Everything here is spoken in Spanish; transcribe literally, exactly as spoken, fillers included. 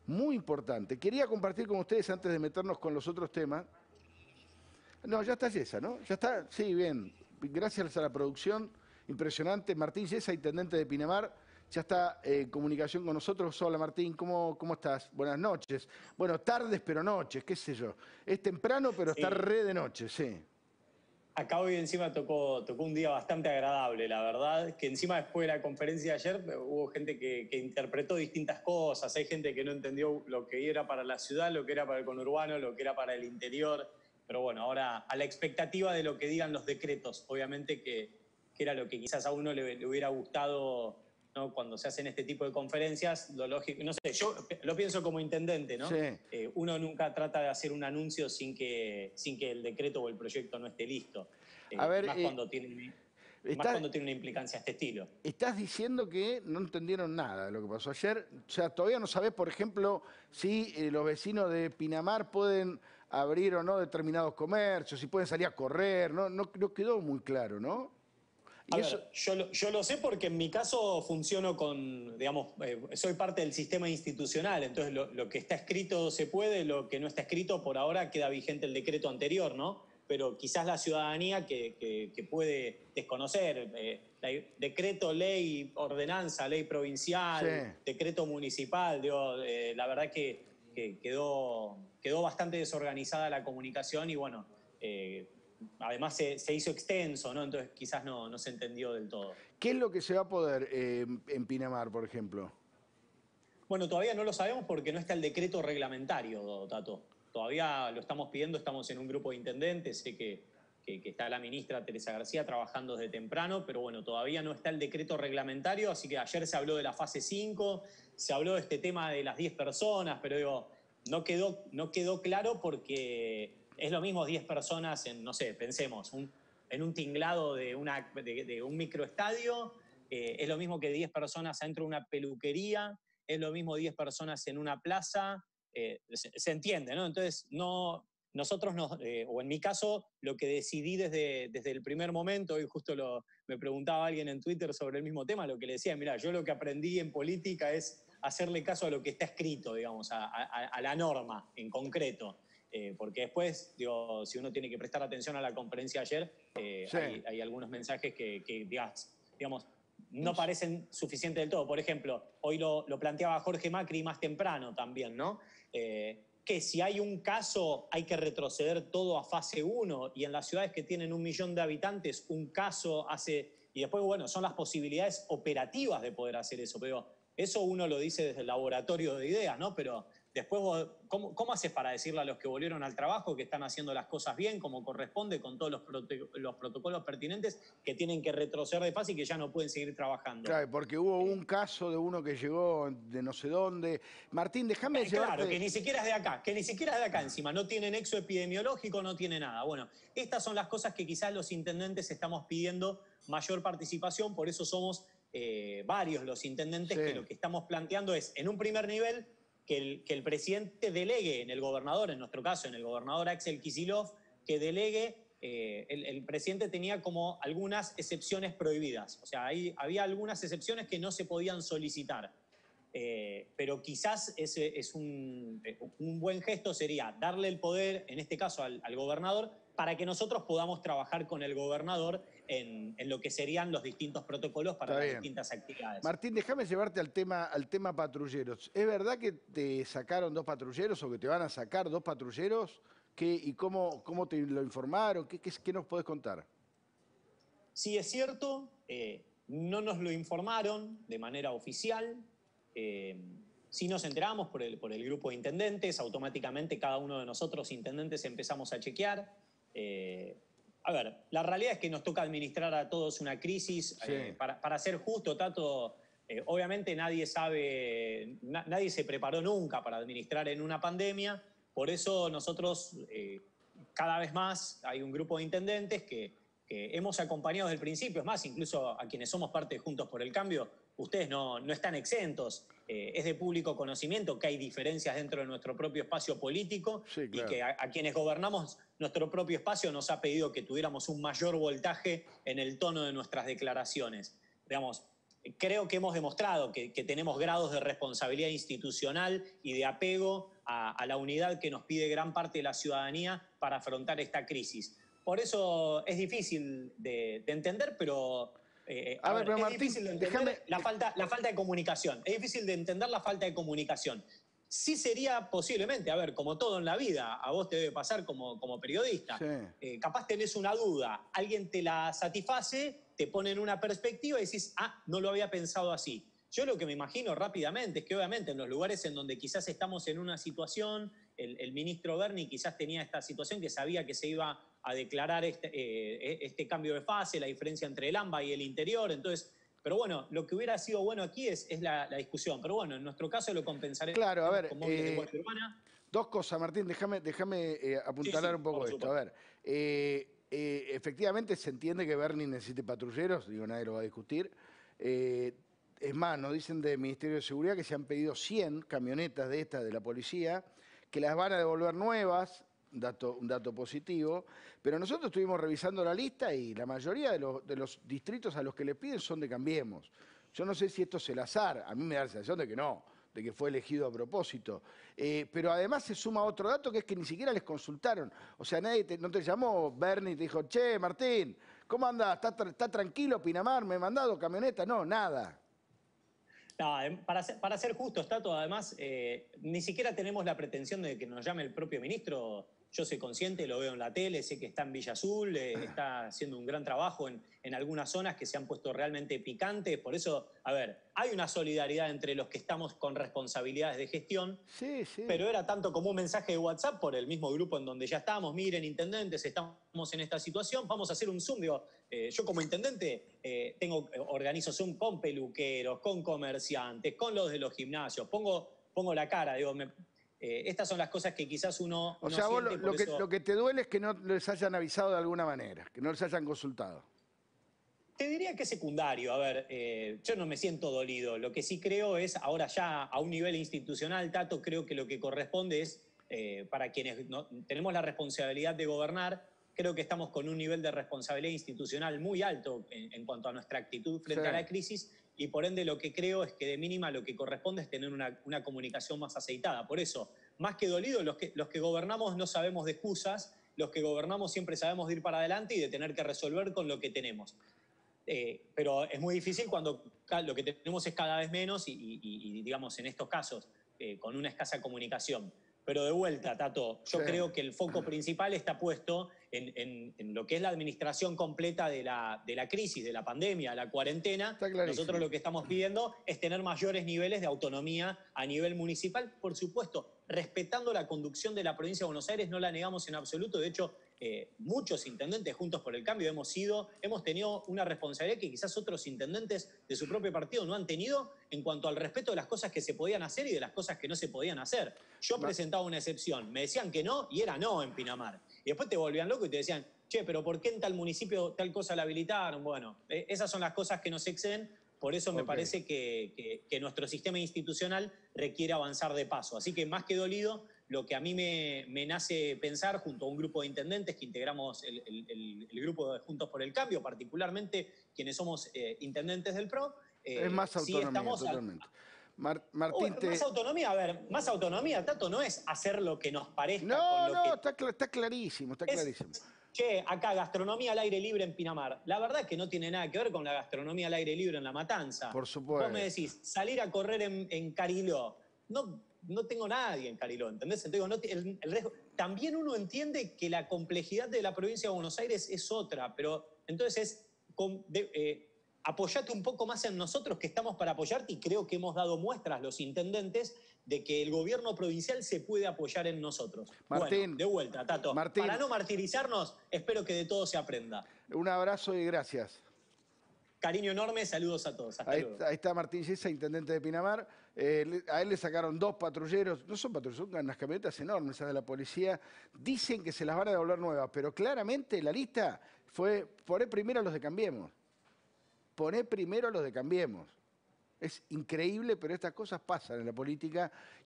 muy importante. Quería compartir con ustedes, antes de meternos con los otros temas. No, ya está Yesa, ¿no? Ya está, sí, bien. Gracias a la producción, impresionante. Martín Yesa, intendente de Pinamar, ya está en comunicación con nosotros. Hola Martín, ¿cómo, cómo estás? Buenas noches. Bueno, tardes pero noches, qué sé yo. Es temprano pero está Sí, re de noche, sí. acá hoy encima tocó, tocó un día bastante agradable, la verdad, que encima después de la conferencia de ayer hubo gente que, que interpretó distintas cosas, hay gente que no entendió lo que era para la ciudad, lo que era para el conurbano, lo que era para el interior, pero bueno, ahora a la expectativa de lo que digan los decretos, obviamente que, que era lo que quizás a uno le, le hubiera gustado, ¿no? Cuando se hacen este tipo de conferencias, lo lógico, no sé, yo lo pienso como intendente, ¿no? Sí. Eh, uno nunca trata de hacer un anuncio sin que, sin que el decreto o el proyecto no esté listo, A eh, ver, más, eh, cuando tiene, más está, cuando tiene una implicancia de este estilo. estás diciendo que no entendieron nada de lo que pasó ayer. O sea, todavía no sabés, por ejemplo, si eh, los vecinos de Pinamar pueden abrir o no determinados comercios, si pueden salir a correr. No, no, no quedó muy claro, ¿no? A Y eso, ver, yo lo, yo lo sé porque en mi caso funciono con, digamos, eh, soy parte del sistema institucional, entonces lo, lo que está escrito se puede, lo que no está escrito por ahora queda vigente el decreto anterior, ¿no? Pero quizás la ciudadanía que, que, que puede desconocer, eh, la- decreto, ley, ordenanza, ley sí. provincial, decreto municipal, digo, eh, la verdad que, que quedó, quedó bastante desorganizada la comunicación y bueno, eh, además se, se hizo extenso, ¿no? Entonces quizás no, no se entendió del todo. ¿Qué es lo que se va a poder eh, en Pinamar, por ejemplo? Bueno, todavía no lo sabemos porque no está el decreto reglamentario, Tato. Todavía lo estamos pidiendo, estamos en un grupo de intendentes, sé que, que, que está la ministra Teresa García trabajando desde temprano, pero bueno, todavía no está el decreto reglamentario, así que ayer se habló de la fase cinco, se habló de este tema de las diez personas, pero digo, no quedó, no quedó claro porque es lo mismo diez personas en, no sé, pensemos, un, en un tinglado de, una, de, de un microestadio, eh, es lo mismo que diez personas adentro de una peluquería, es lo mismo diez personas en una plaza, eh, se, se, entiende, ¿no? Entonces, no, nosotros, nos, eh, o en mi caso, lo que decidí desde, desde el primer momento, y justo lo, me preguntaba alguien en Twitter sobre el mismo tema, lo que le decía, mira, yo lo que aprendí en política es hacerle caso a lo que está escrito, digamos, a, a, a la norma en concreto. Eh, porque después, digo, si uno tiene que prestar atención a la conferencia de ayer, eh, Sí. hay, hay algunos mensajes que, que digas, digamos, no parecen suficientes del todo. Por ejemplo, hoy lo, lo planteaba Jorge Macri más temprano también, ¿no? Eh, que si hay un caso hay que retroceder todo a fase uno y en las ciudades que tienen un millón de habitantes un caso hace... Y después, bueno, son las posibilidades operativas de poder hacer eso. Pero eso uno lo dice desde el laboratorio de ideas, ¿no? Pero después, vos, ¿cómo, ¿cómo haces para decirle a los que volvieron al trabajo que están haciendo las cosas bien, como corresponde, con todos los, prote los protocolos pertinentes, que tienen que retroceder de fase y que ya no pueden seguir trabajando? Claro, porque hubo Eh, un caso de uno que llegó de no sé dónde. Martín, déjame Claro, que llevarte... ni siquiera es de acá, que ni siquiera es de acá encima, no tiene nexo epidemiológico, no tiene nada. Bueno, estas son las cosas que quizás los intendentes estamos pidiendo mayor participación, por eso somos eh, varios los intendentes Sí. que lo que estamos planteando es, en un primer nivel, que el, que el presidente delegue en el gobernador, en nuestro caso, en el gobernador Axel Kicillof, que delegue, eh, el, el presidente tenía como algunas excepciones prohibidas, o sea, ahí había algunas excepciones que no se podían solicitar. Eh, pero quizás ese es un, un buen gesto sería darle el poder, en este caso al, al gobernador, para que nosotros podamos trabajar con el gobernador en, en lo que serían los distintos protocolos para Está las bien. distintas actividades. Martín, déjame llevarte al tema, al tema patrulleros. ¿Es verdad que te sacaron dos patrulleros o que te van a sacar dos patrulleros? ¿Qué, ¿Y cómo, cómo te lo informaron? ¿Qué, qué, qué nos podés contar? Sí es cierto, eh, no nos lo informaron de manera oficial, eh, sí nos enteramos por el, por el grupo de intendentes, automáticamente cada uno de nosotros intendentes empezamos a chequear. Eh, a ver, la realidad es que nos toca administrar a todos una crisis. Sí. Eh, para, para ser justo, Tato, eh, obviamente nadie sabe, na, nadie se preparó nunca para administrar en una pandemia, por eso nosotros eh, cada vez más hay un grupo de intendentes que que hemos acompañado desde el principio, es más, incluso a quienes somos parte de Juntos por el Cambio, ustedes no, no están exentos, eh, es de público conocimiento que hay diferencias dentro de nuestro propio espacio político Sí, y claro. que a, a quienes gobernamos nuestro propio espacio nos ha pedido que tuviéramos un mayor voltaje en el tono de nuestras declaraciones. Digamos, creo que hemos demostrado que, que tenemos grados de responsabilidad institucional y de apego a, a la unidad que nos pide gran parte de la ciudadanía para afrontar esta crisis. Por eso es difícil de, de entender, pero... Eh, a, a ver, ver, pero es Martín, difícil de entender déjame... la, falta, la falta de comunicación. Es difícil de entender la falta de comunicación. Sí sería posiblemente, a ver, como todo en la vida, a vos te debe pasar como, como periodista, sí. eh, capaz tenés una duda, alguien te la satisface, te pone en una perspectiva y decís, ah, no lo había pensado así. Yo lo que me imagino rápidamente es que obviamente en los lugares en donde quizás estamos en una situación, el, el ministro Berni quizás tenía esta situación que sabía que se iba a declarar este, eh, este cambio de fase, la diferencia entre el AMBA y el interior, entonces... Pero bueno, lo que hubiera sido bueno aquí es, es la, la discusión. Pero bueno, en nuestro caso lo compensaremos claro, a ver, con móviles eh, de Guardia Urbana. Dos cosas, Martín, déjame, déjame eh, apuntalar sí, sí, un poco esto. A ver, eh, eh, efectivamente se entiende que Berni necesite patrulleros, digo, nadie lo va a discutir. Eh, es más, nos dicen del Ministerio de Seguridad que se han pedido cien camionetas de estas de la policía, que las van a devolver nuevas, un dato, un dato positivo, pero nosotros estuvimos revisando la lista y la mayoría de los, de los distritos a los que le piden son de Cambiemos. Yo no sé si esto es el azar, a mí me da la sensación de que no, de que fue elegido a propósito. Eh, pero además se suma otro dato que es que ni siquiera les consultaron. O sea, nadie te, no te llamó Berni y te dijo, che, Martín, ¿cómo andás? ¿Está, está tranquilo Pinamar? ¿Me he mandado camioneta? No, nada. No, para ser, para ser justo, Tato, además, eh, ni siquiera tenemos la pretensión de que nos llame el propio ministro. Yo soy consciente, lo veo en la tele, sé que está en Villa Azul, eh, está haciendo un gran trabajo en, en algunas zonas que se han puesto realmente picantes. Por eso, a ver, hay una solidaridad entre los que estamos con responsabilidades de gestión, sí, sí. pero era tanto como un mensaje de WhatsApp por el mismo grupo en donde ya estábamos. Miren, intendentes, estamos en esta situación, vamos a hacer un Zoom. Digo, eh, yo como intendente eh, tengo, organizo Zoom con peluqueros, con comerciantes, con los de los gimnasios, pongo, pongo la cara, digo, me, Eh, estas son las cosas que quizás uno O no sea, vos siente, lo, lo, que, eso... lo que te duele es que no les hayan avisado de alguna manera, que no les hayan consultado. Te diría que es secundario. A ver, eh, yo no me siento dolido. Lo que sí creo es, ahora ya a un nivel institucional, Tato, creo que lo que corresponde es, eh, para quienes no, tenemos la responsabilidad de gobernar, creo que estamos con un nivel de responsabilidad institucional muy alto en, en cuanto a nuestra actitud frente sí. a la crisis, y por ende lo que creo es que de mínima lo que corresponde es tener una, una comunicación más aceitada. Por eso, más que dolido, los que, los que gobernamos no sabemos de excusas, los que gobernamos siempre sabemos de ir para adelante y de tener que resolver con lo que tenemos. Eh, pero es muy difícil cuando lo que tenemos es cada vez menos y, y, y digamos, en estos casos, eh, con una escasa comunicación. Pero de vuelta, Tato, yo sí. creo que el foco principal está puesto en, en, en lo que es la administración completa de la, de la crisis, de la pandemia, de la cuarentena. Nosotros lo que estamos pidiendo es tener mayores niveles de autonomía a nivel municipal, por supuesto, respetando la conducción de la provincia de Buenos Aires, no la negamos en absoluto. De hecho, eh, muchos intendentes Juntos por el Cambio hemos sido, hemos tenido una responsabilidad que quizás otros intendentes de su propio partido no han tenido en cuanto al respeto de las cosas que se podían hacer y de las cosas que no se podían hacer. Yo presentaba una excepción, me decían que no y era no en Pinamar. Y después te volvían loco y te decían, che, pero ¿por qué en tal municipio tal cosa la habilitaron? Bueno, eh, esas son las cosas que nos exceden. Por eso me okay. parece que, que, que nuestro sistema institucional requiere avanzar de paso. Así que más que dolido, lo que a mí me, me nace pensar, junto a un grupo de intendentes que integramos el, el, el, el grupo de Juntos por el Cambio, particularmente quienes somos eh, intendentes del P R O, eh, es más autonomía, sí estamos totalmente. Mar, Martín, oh, te... Más autonomía, a ver, más autonomía, Tato, no es hacer lo que nos parezca. No, con lo no, que... está, está clarísimo, está es, clarísimo. Che, acá gastronomía al aire libre en Pinamar. La verdad es que no tiene nada que ver con la gastronomía al aire libre en La Matanza. Por supuesto. Vos me decís, salir a correr en, en Cariló. No, no tengo nadie en Cariló, ¿entendés? Entonces, no, el, el riesgo... También uno entiende que la complejidad de la provincia de Buenos Aires es otra, pero entonces es... Con, de, eh, apoyate un poco más en nosotros, que estamos para apoyarte, y creo que hemos dado muestras los intendentes de que el gobierno provincial se puede apoyar en nosotros. Martín, bueno, de vuelta, Tato. Martín, para no martirizarnos, espero que de todo se aprenda. Un abrazo y gracias. Cariño enorme, saludos a todos. Hasta ahí, luego. Ahí está Martín Yesa, intendente de Pinamar. Eh, a él le sacaron dos patrulleros, no son patrulleros, son unas camionetas enormes esas de la policía. Dicen que se las van a devolver nuevas, pero claramente la lista fue poner primero a los de Cambiemos. Poné primero a los de Cambiemos. Es increíble, pero estas cosas pasan en la política